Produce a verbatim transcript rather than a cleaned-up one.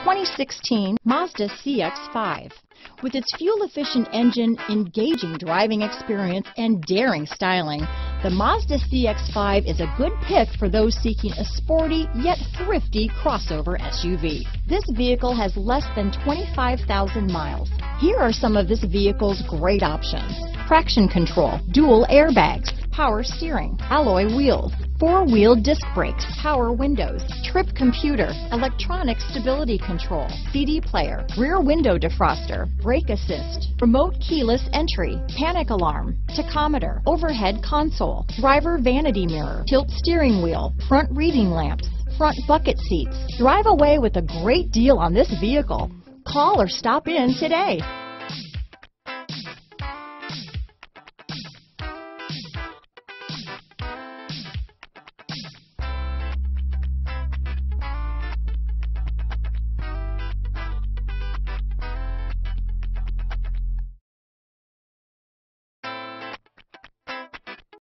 twenty sixteen Mazda C X five. With its fuel-efficient engine, engaging driving experience, and daring styling, the Mazda C X five is a good pick for those seeking a sporty yet thrifty crossover S U V. This vehicle has less than twenty-five thousand miles. Here are some of this vehicle's great options: traction control, dual airbags, power steering, alloy wheels, four-wheel disc brakes, power windows, trip computer, electronic stability control, C D player, rear window defroster, brake assist, remote keyless entry, panic alarm, tachometer, overhead console, driver vanity mirror, tilt steering wheel, front reading lamps, front bucket seats. Drive away with a great deal on this vehicle. Call or stop in today.